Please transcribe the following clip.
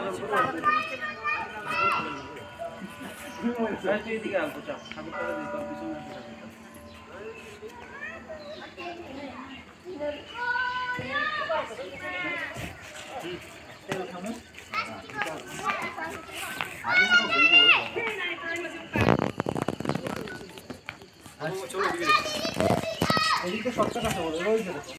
এদিকে আলতো চাপ ঠাকুরটা দিতে পিছনে চলো এদিকে সবটা কথা বলো